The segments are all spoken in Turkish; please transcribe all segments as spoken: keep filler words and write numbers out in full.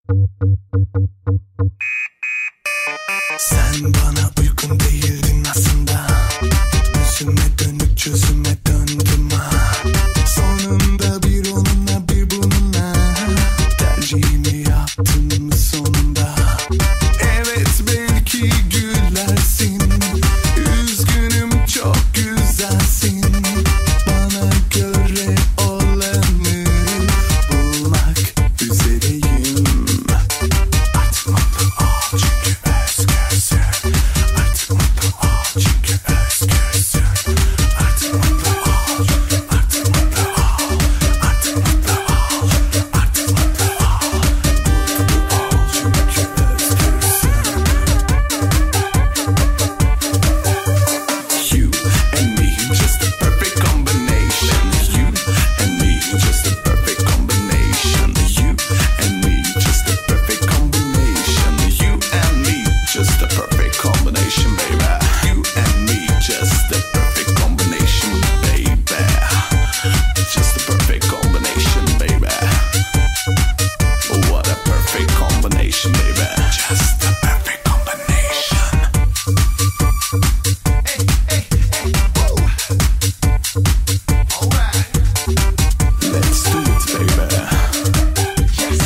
Sen bana uygun değildin aslında. Yüzüme dönüp çözüme döndüm ha. Sonunda bir onunla bir bununla tercihimi yaptım sonunda. Evet belki gülersin, üzgünüm çok güzelsin. Bana göre olanı bulmak üzereyim. Artık mutlu ol çünkü özgürsün. Artık mutlu ol çünkü özgürsün. Artık mutlu ol, artık mutlu ol. Artık mutlu ol, artık mutlu ol. Mutlu ol çünkü özgürsün. You and me, just a perfect combination. You and me, just a perfect combination. You and me, just a perfect combination. You and me, just a perfect combination, baby. You and me, just a perfect combination, baby. Just a perfect combination, baby. What a perfect combination, baby. Just a perfect combination. Hey, hey, hey, woo. All right. Let's do it, baby. Yes.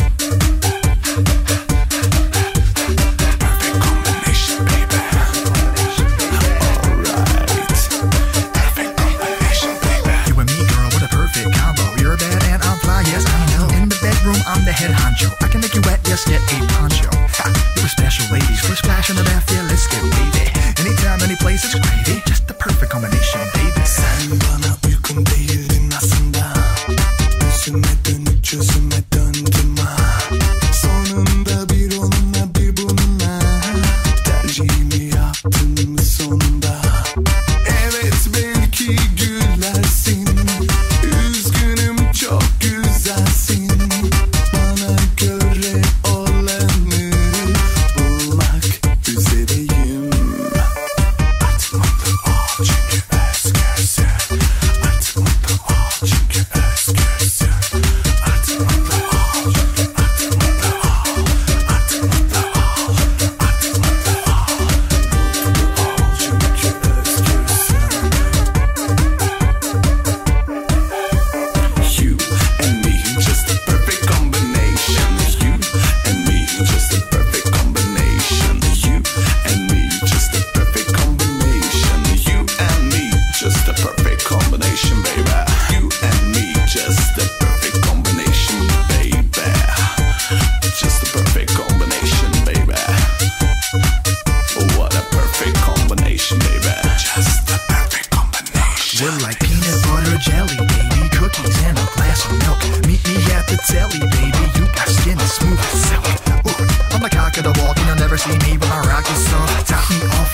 Perfect combination, baby. All right. Perfect combination, baby. You and me, girl, what a perfect combo. You're bad and I'm fly, yes I know. In the bedroom, I'm the head honcho. I can make you wet, just get a poncho. Ha, you're a special lady, first splash in the bath, yeah, let's get wavy. Anytime, any place, it's gravy. Just the perfect combination, baby. Sen bana uygun değildin aslında. Yüzüme dönüp çözüme döndüm ha. Sonunda bir onunla bir bununla tercihimi yaptım sonunda. Evet belki gülersin, üzgünüm çok güzelsin. Bana göre olanı bulmak üzereyim. Artık mutlu ol çünkü özgürsün. Artık mutlu ol çünkü özgürsün. Artık mutlu ol, artık mutlu ol. Artık mutlu ol, artık mutlu ol. Mutlu ol çünkü özgürsün. You and me, just a perfect combination. You and me, just a perfect combination. You and me, just a perfect combination. You and me, just a perfect combination, baby. You and me, just a perfect combination, baby. Just a perfect combination, baby. What a perfect combination, baby. Just a perfect combination. We're like peanut butter jelly, baby. Cookies and a glass of milk. Meet me at the telly, baby. You got skin as smooth as silk. Ooh, I'm the cock of the walk, and you'll never see me, but my rock is soft. Top me off